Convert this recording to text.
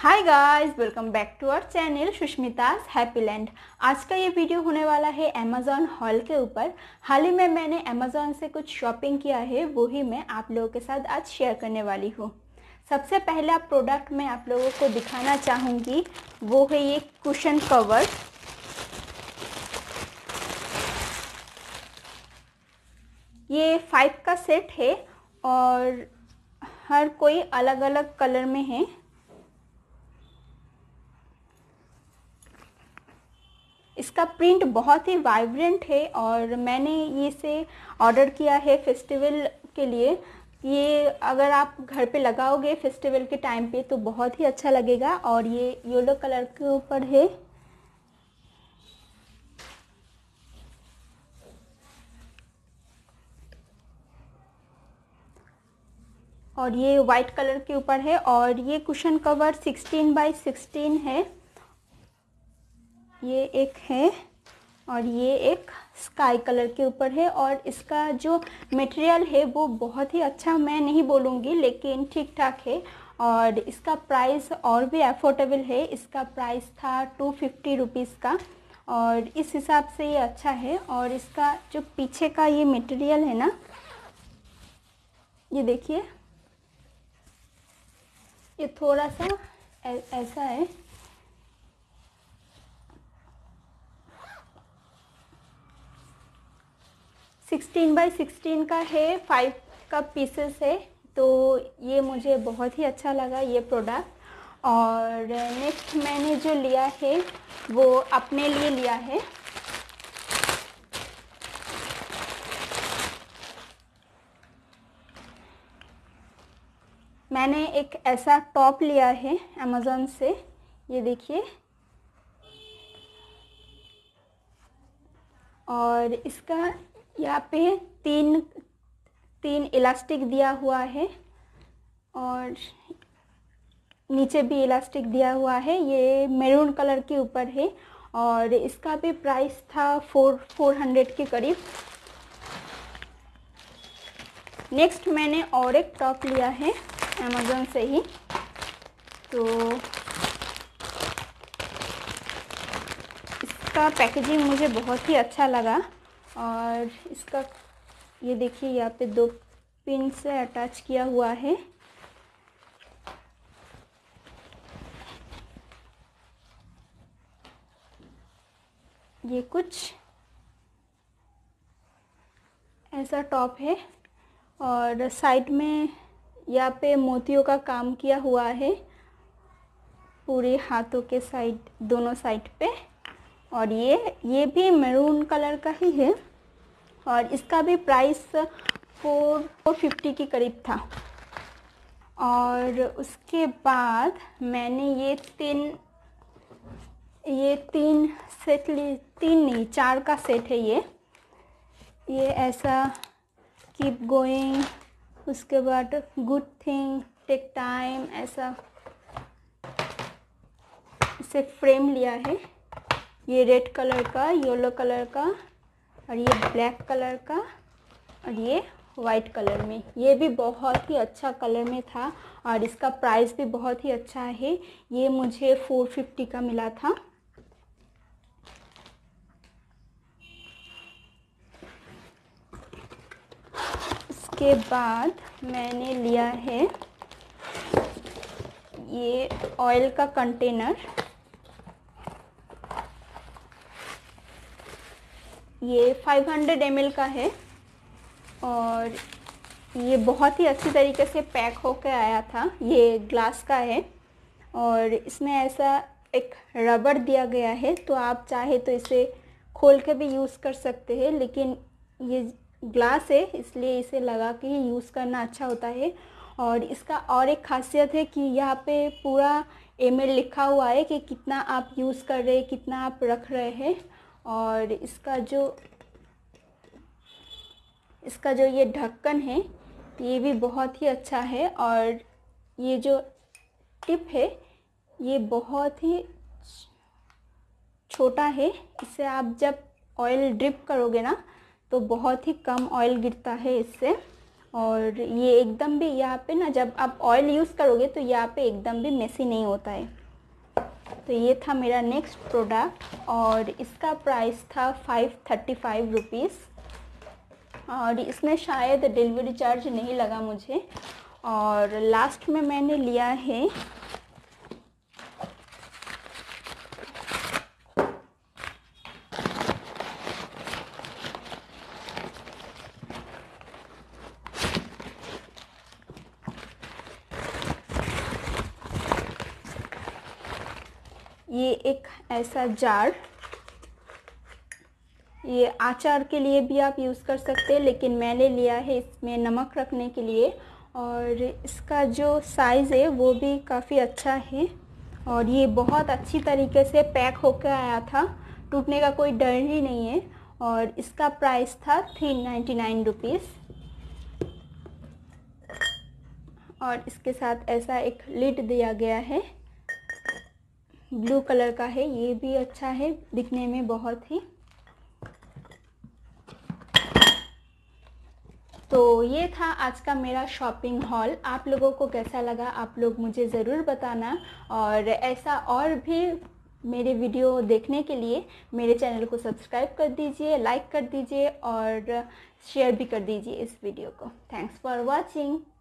Hi guys, welcome back to our channel Sushmita's happy land. आज का ये वीडियो होने वाला है अमेज़ॉन हॉल के ऊपर। हाल ही में मैंने अमेज़ॉन से कुछ शॉपिंग किया है, वो ही मैं आप लोगों के साथ आज शेयर करने वाली हूँ। सबसे पहला प्रोडक्ट मैं आप लोगों को दिखाना चाहूँगी वो है ये कुशन कवर। ये 5 का सेट है और हर कोई अलग अलग कलर में है। इसका प्रिंट बहुत ही वाइब्रेंट है और मैंने इसे ऑर्डर किया है फेस्टिवल के लिए। ये अगर आप घर पे लगाओगे फेस्टिवल के टाइम पे तो बहुत ही अच्छा लगेगा। और ये येलो कलर के ऊपर है। और ये वाइट कलर के ऊपर है और ये कुशन कवर 16x16 है। ये एक है और ये एक स्काई कलर के ऊपर है। और इसका जो मटेरियल है वो बहुत ही अच्छा मैं नहीं बोलूँगी, लेकिन ठीक ठाक है। और इसका प्राइस और भी अफोर्डेबल है। इसका प्राइस था 250 रुपीज़ का और इस हिसाब से ये अच्छा है। और इसका जो पीछे का ये मटेरियल है ना, ये देखिए, ये थोड़ा सा ऐसा है। सिक्सटीन बाई 16 का है, 5 का पीसेस है। तो ये मुझे बहुत ही अच्छा लगा ये प्रोडक्ट। और नेक्स्ट मैंने जो लिया है वो अपने लिए लिया है। मैंने एक ऐसा टॉप लिया है अमेज़ॉन से, ये देखिए। और इसका यहाँ पे तीन इलास्टिक दिया हुआ है और नीचे भी इलास्टिक दिया हुआ है। ये मैरून कलर के ऊपर है और इसका भी प्राइस था 400 के करीब। नेक्स्ट मैंने और एक टॉप लिया है अमेज़ॉन से ही। तो इसका पैकेजिंग मुझे बहुत ही अच्छा लगा। और इसका ये देखिए, यहाँ पे 2 पिन से अटैच किया हुआ है। ये कुछ ऐसा टॉप है और साइड में यहाँ पे मोतियों का काम किया हुआ है पूरे हाथों के साइड, दोनों साइड पे। और ये भी मैरून कलर का ही है और इसका भी प्राइस 450 के करीब था। और उसके बाद मैंने ये तीन सेट ली, 3 नहीं 4 का सेट है ये ऐसा कीप गोइंग, उसके बाद गुड थिंग, टेक टाइम, ऐसा इसे फ्रेम लिया है। ये रेड कलर का, येलो कलर का और ये ब्लैक कलर का और ये वाइट कलर में। ये भी बहुत ही अच्छा कलर में था और इसका प्राइस भी बहुत ही अच्छा है। ये मुझे 450 का मिला था। इसके बाद मैंने लिया है ये ऑयल का कंटेनर। ये 500 ml का है और ये बहुत ही अच्छी तरीके से पैक होकर आया था। ये ग्लास का है और इसमें ऐसा एक रबर दिया गया है, तो आप चाहे तो इसे खोल के भी यूज़ कर सकते हैं, लेकिन ये ग्लास है इसलिए इसे लगा के ही यूज़ करना अच्छा होता है। और इसका और एक खासियत है कि यहाँ पे पूरा ml लिखा हुआ है कि कितना आप यूज़ कर रहे हैं, कितना आप रख रहे हैं। और इसका जो ये ढक्कन है ये भी बहुत ही अच्छा है। और ये जो टिप है ये बहुत ही छोटा है, इससे आप जब ऑयल ड्रिप करोगे ना तो बहुत ही कम ऑयल गिरता है इससे। और ये एकदम भी यहाँ पे ना, जब आप ऑयल यूज़ करोगे तो यहाँ पे एकदम भी मेसी नहीं होता है। तो ये था मेरा नेक्स्ट प्रोडक्ट और इसका प्राइस था 535 रुपीज़ और इसमें शायद डिलीवरी चार्ज नहीं लगा मुझे। और लास्ट में मैंने लिया है ये एक ऐसा जार। ये अचार के लिए भी आप यूज़ कर सकते हैं, लेकिन मैंने लिया है इसमें नमक रखने के लिए। और इसका जो साइज़ है वो भी काफ़ी अच्छा है और ये बहुत अच्छी तरीके से पैक होकर आया था, टूटने का कोई डर ही नहीं है। और इसका प्राइस था 399 रुपीज़ और इसके साथ ऐसा एक लिड दिया गया है, ब्लू कलर का है। ये भी अच्छा है दिखने में बहुत ही। तो ये था आज का मेरा शॉपिंग हॉल। आप लोगों को कैसा लगा आप लोग मुझे ज़रूर बताना। और ऐसा और भी मेरे वीडियो देखने के लिए मेरे चैनल को सब्सक्राइब कर दीजिए, लाइक कर दीजिए और शेयर भी कर दीजिए इस वीडियो को। Thanks for watching.